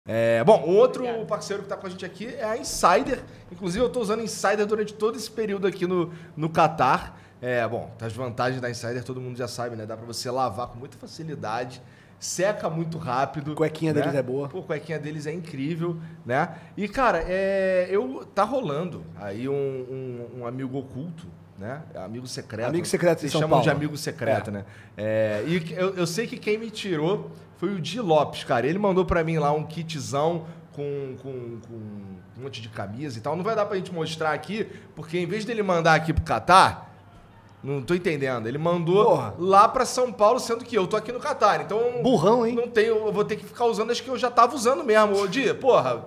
Bom, outro parceiro que tá com a gente aqui é a Insider. Inclusive, eu tô usando Insider durante todo esse período aqui no Catar. Bom, as vantagens da Insider todo mundo já sabe, né? Dá pra você lavar com muita facilidade, seca muito rápido. Cuequinha deles é boa. Pô, cuequinha deles é incrível, né? E, cara, tá rolando aí um amigo oculto, né? Amigo secreto. Amigo secreto em Eles São chamam Paulo. de amigo secreto, né? E eu sei que quem me tirou foi o Di Lopes, cara. Ele mandou pra mim lá um kitzão com um monte de camisa e tal. Não vai dar pra gente mostrar aqui, porque em vez dele mandar aqui pro Catar, não tô entendendo. Ele mandou lá pra São Paulo, sendo que eu tô aqui no Catar. Então... Burrão, hein? Não tenho... Eu vou ter que ficar usando as que eu já tava usando mesmo. Ô, Di, porra.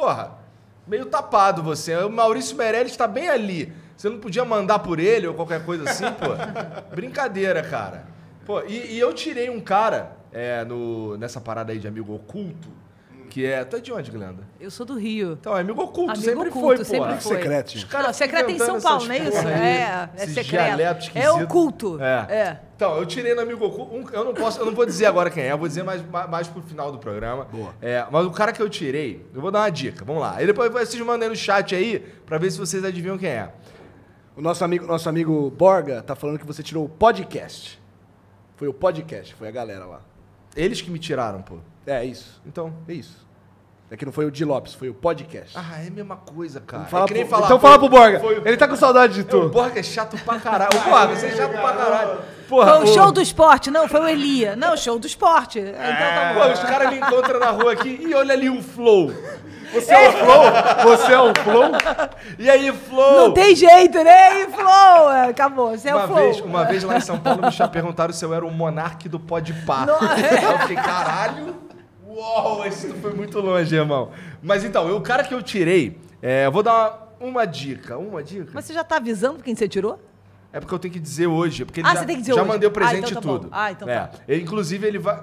Meio tapado você. O Maurício Meirelles tá bem ali. Você não podia mandar por ele ou qualquer coisa assim, pô? Brincadeira, cara. Pô, e eu tirei um cara nessa parada aí de amigo oculto, que é... Tu é de onde, Glenda? Eu sou do Rio. Então, amigo oculto. Amigo sempre oculto, foi, pô. sempre foi. Secreto. Os caras Não, secreto é em São Paulo, não é isso? É secreto. Dialeto esquisito. É oculto. Então, eu tirei no amigo oculto. Eu não vou dizer agora quem é, eu vou dizer mais pro final do programa. Boa. Mas o cara que eu tirei, eu vou dar uma dica. Vamos lá. Aí depois vocês mandem no chat aí pra ver se vocês adivinham quem é. O nosso amigo Borga tá falando que você tirou o podcast. Foi o podcast, foi a galera lá. Eles que me tiraram, pô. É isso. Então. É isso. É que não foi o Di Lopes, foi o podcast. É a mesma coisa, cara. Então fala pro Borga. Ele tá com saudade de tu. O Borga é chato pra caralho. Borga, você é chato pra caralho. Porra, Foi o show do esporte. Não, foi o Elia. Não, show do esporte. Então tá bom. Pô, os caras me encontram na rua aqui e olha ali o Flow. Você é o Flow? Você é o Flow? E aí, Flow? Não tem jeito, né? E Flow. Acabou, você é o Flow. Uma vez lá em São Paulo me perguntaram se eu era o monarca do Podpah. Eu fiquei, caralho. Uou, esse foi muito longe, irmão. Mas então, o cara que eu tirei, eu vou dar uma dica. Mas você já tá avisando quem você tirou? É porque eu tenho que dizer hoje. Porque ele você tem que dizer já hoje. mandei o presente então e tá bom. tudo. Então tá. Inclusive, ele vai...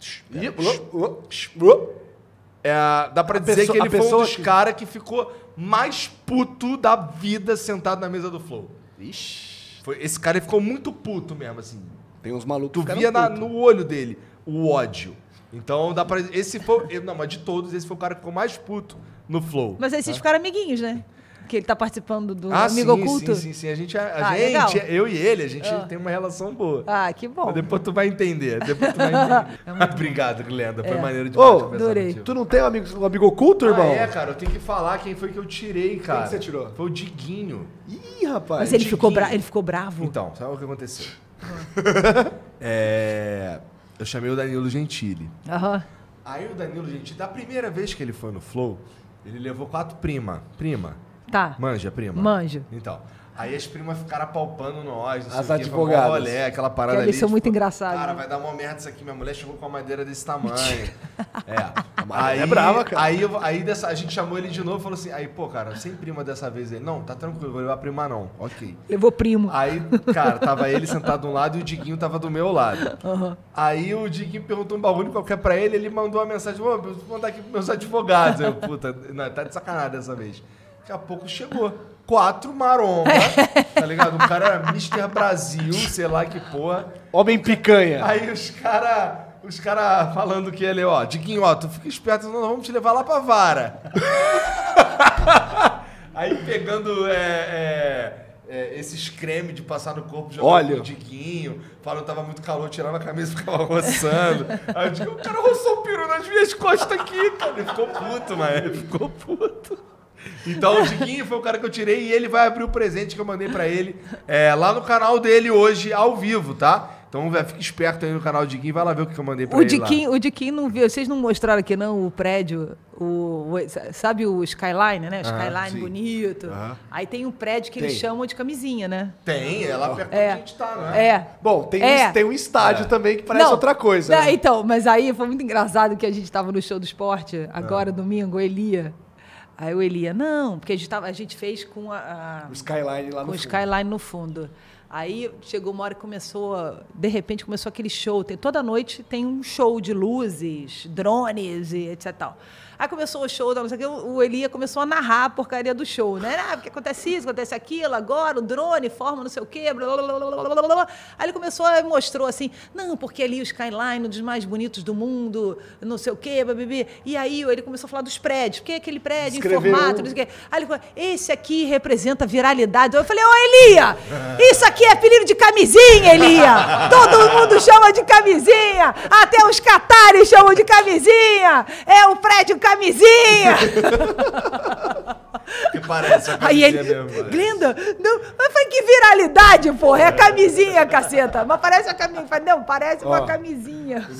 dá pra dizer que ele foi um dos caras que ficou mais puto da vida sentado na mesa do Flow. Ixi. Esse cara ele ficou muito puto mesmo, assim. Tem uns malucos Tu via no olho dele o ódio. Então dá pra... mas de todos, esse foi o cara que ficou mais puto no Flow. Mas aí vocês ficaram amiguinhos, né? Que ele tá participando do Amigo Oculto. Sim. A gente, legal. eu e ele, a gente tem uma relação boa. Que bom. Mas depois tu vai entender. Obrigado, Glenda. Foi maneiro de adorei. Tu não tem um amigo oculto, irmão? Cara. Eu tenho que falar quem foi que eu tirei, cara. Quem que você tirou? Foi o Diguinho. Ih, rapaz. Mas ele ficou bravo? Então, sabe o que aconteceu? Eu chamei o Danilo Gentili. Aí o Danilo Gentili, da primeira vez que ele foi no Flow, ele levou 4 prima. Tá. Manja, prima? Manjo. Então, aí as primas ficaram apalpando nós, não sei As o quê, advogadas. Rolê, aquela parada Que ali. eles são muito engraçados. Cara, vai dar uma merda isso aqui. Minha mulher chegou com uma madeira desse tamanho. Aí é brava, cara. Aí a gente chamou ele de novo e falou assim, aí, pô, cara, sem prima dessa vez. Ele, não, tá tranquilo, vou levar prima não. Ok. Levou primo. Aí, cara, tava ele sentado de um lado e o Diguinho tava do meu lado. Aí o Diguinho perguntou um bagulho qualquer pra ele, ele mandou uma mensagem, vou mandar aqui pros meus advogados. Eu, puta, não, tá de sacanagem dessa vez. Daqui a pouco chegou 4 marombas, tá ligado? O cara era Mr. Brasil, sei lá que porra. Homem picanha. Aí os cara falando que ele, Diguinho, tu fica esperto, nós vamos te levar lá pra vara. Aí pegando esses cremes de passar no corpo, jogando com o Diguinho, falando que tava muito calor, tirando a camisa e ficava roçando. Aí eu digo, o cara roçou o peru nas minhas costas aqui, cara. Ele ficou puto, mas ele ficou puto. Então o Diguinho foi o cara que eu tirei e ele vai abrir o presente que eu mandei pra ele lá no canal dele hoje, ao vivo, tá? Então fica esperto aí no canal do Diguinho, vai lá ver o que eu mandei pra ele lá. O Diguinho não viu, vocês não mostraram aqui não o prédio, sabe o Skyline, né? O Skyline bonito. Aí tem um prédio que eles chamam de camisinha, né? Tem, é lá perto onde a gente tá, né? Bom, tem um estádio também que parece outra coisa. Né? Então, mas aí foi muito engraçado que a gente tava no show do esporte, agora domingo, o Elia. Aí o Elia, não, porque a gente fez com o Skyline lá no fundo. Skyline no fundo. Aí chegou uma hora que de repente começou aquele show. Toda noite tem um show de luzes, drones e etc. Tal. Aí começou o show, não sei o que, o Elia começou a narrar a porcaria do show, né? Porque acontece isso, acontece aquilo, agora o drone forma não sei o quê, blá, blá, blá, blá, blá, blá. Aí ele mostrou assim, não, porque ali o skyline, um dos mais bonitos do mundo, não sei o quê, bebê. E aí ele começou a falar dos prédios, porque aquele prédio em formato, não sei o quê. Aí ele falou, esse aqui representa viralidade. Eu falei, ô Elia, isso aqui é apelido de camisinha, Elia. Todo mundo chama de camisinha, até os catares chamam de camisinha. É o prédio camisinha! Que parece a camisinha mesmo. Glenda, não, mas foi que viralidade, porra! É a camisinha, caceta! Mas parece a camisinha. Não, parece uma camisinha.